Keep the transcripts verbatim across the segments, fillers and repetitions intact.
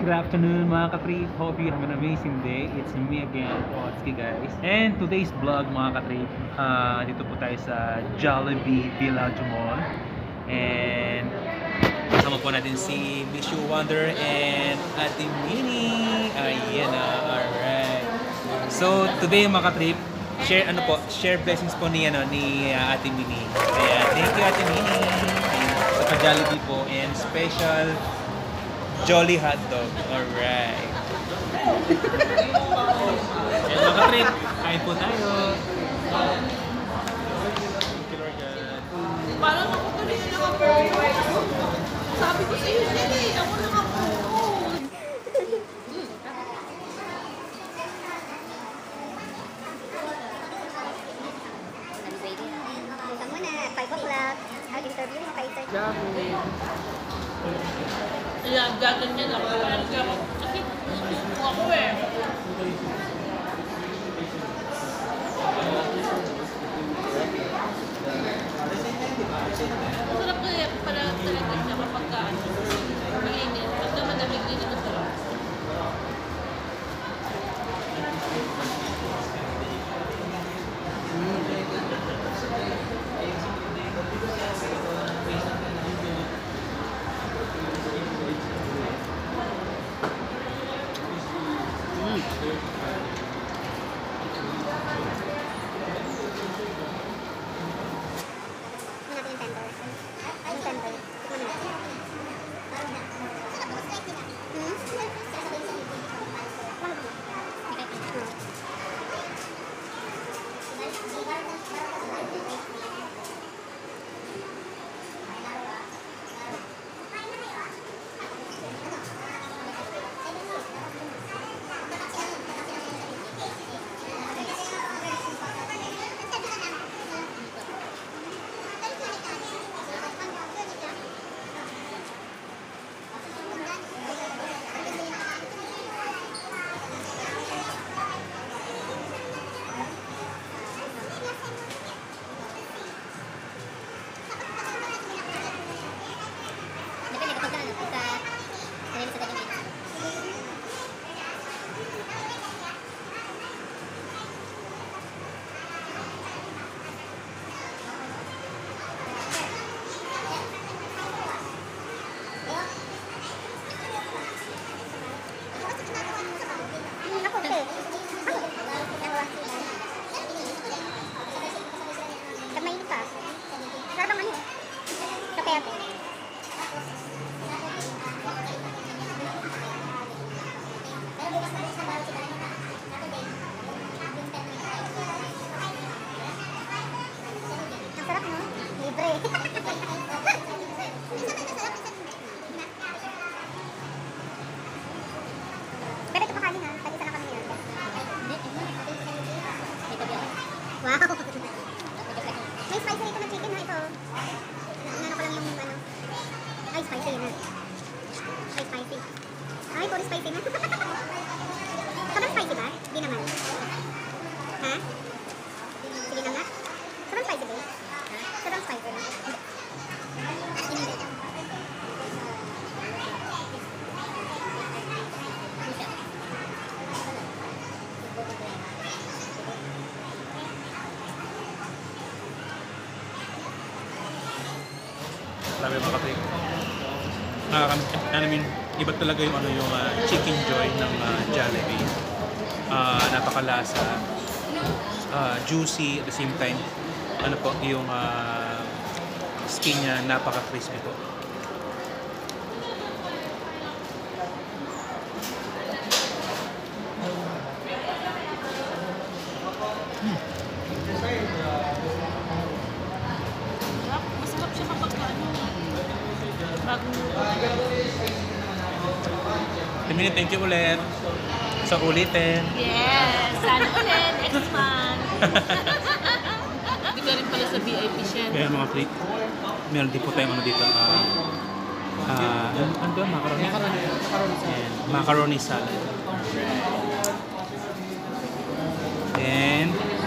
Good afternoon mga katrip. Hope you have an amazing day. It's me again, Otski guys. And today's vlog mga katrip, uh, dito po tayo sa Jollibee Village Mall. And kasama po natin si Miss You Wonder and Ate Mini. Ayan na, alright. So today mga katrip, share ano po, share blessings po ni ano ni uh, Ate Mini. Ayan, thank you Ate Mini. Ayan, sa Jollibee po and special Jolly Hotdog. Alright. Ayan mga katrip, kain po tayo. Parang ako tuloy na lang ako. Sabi ko sa iyo, hindi. Ako lang ako. Punta muna, five o'clock. Mag-interview mo kayo sa Kaya gaganyan ako. Kasi gusto ako eh. Masarap kaya pala talaga siya kapag kaan. Mainit. Pagka madamig din ito sarap. Wow! May spicy ito na chicken na ito. Ano ko lang yung ano. Ay, spicy na. Ay, spicy. Ay, puro spicy na. Sobrang spicy ba? Di naman. Ha? Sige na nga. Sobrang spicy ba? Sobrang spicy na. Sabi mga katrip. Ah, I mean, iba talaga yung ano yung uh, chicken joy ng uh, Jollibee. Uh, napakalasa, uh, juicy at the same time. Ano po yung uh, skin niya napaka-crispy po. Hmm. Masarap siya kapag ano. Bagong Timini, thank you ulit sa ulitin. yes! Sana ulit! Next month! Hindi ka rin pala sa V I P siya. Kaya mga freak, meron din po tayong ano dito. Uh, uh, ano, ano doon? Macaroni? And macaroni salad. And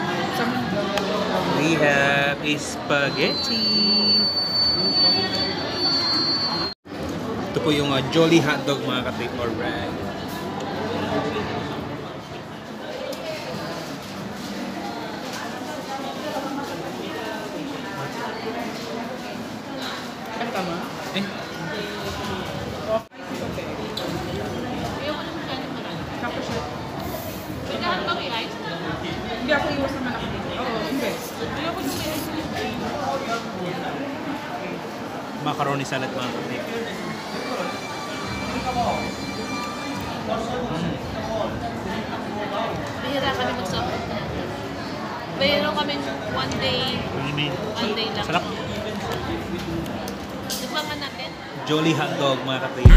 we have a spaghetti. Ito po yung uh, Jolly hotdog mga ka-trip. Alright. Ano tama? Eh, Ayoko naman kanin marami. Tapos siya. Kailangan ba may ice? Hindi ako iwas naman ako dito. Oo, invest. Ayoko naman may ice. macaroni salad mga ka-trip. Bihira kami mag-soft. Mayroon kami one day, one day lang. Sarap. Nagbangan natin. Jolly hotdog mga ka-trip.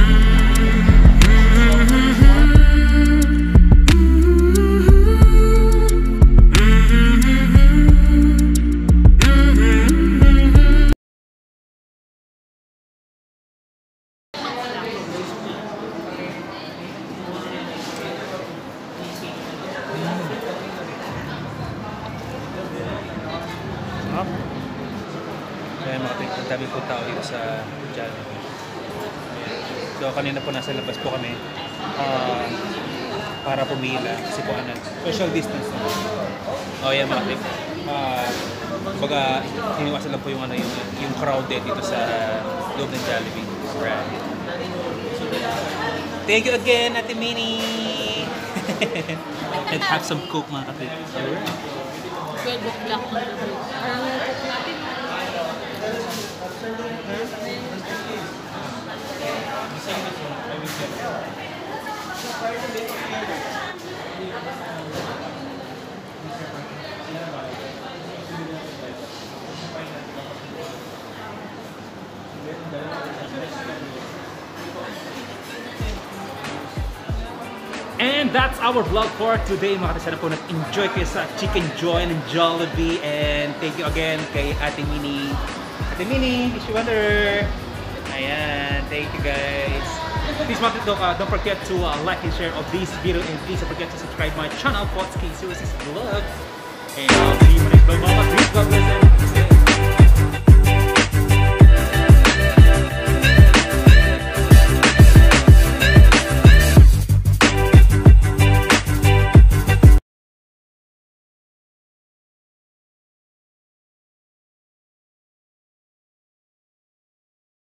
Kaya mga trip, ang dami po tao dito sa Jollibee. So kanina po nasa labas po kami uh, para pumila kasi po ano, social distance na. Oh yeah mga trip. Uh, baga, iniwasan lang po yung, ano, yung, yung crowded dito sa loob ng Jollibee. Right. Thank you again, Ate Minnie! Let's have some Coke mga trip. twelve o'clock on the road. Parang cook natin. And that's our vlog for today mga kapatid. Sana po nag-enjoy kayo sa Chicken Joy ng Jollibee. And thank you again kay Ate Minnie. Ate Minnie, wish you wonder. Ayan, thank you guys. Please mga kapatid, don't, uh, don't forget to uh, like and share of this video. And please don't forget to subscribe my channel, Potski Services Vlog. And I'll see you in my next vlog mga kapatid. God bless you.